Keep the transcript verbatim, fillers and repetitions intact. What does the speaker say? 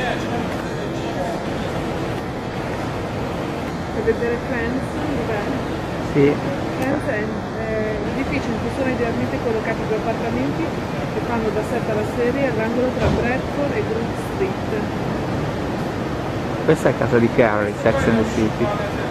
Per vedere Friends, dov'è? Sì. Friends è eh, un edificio in cui sono idealmente collocati due appartamenti che fanno da set alla serie all'angolo tra Bradford e Brook Street. Questa è casa di Carrie, Sex and the City.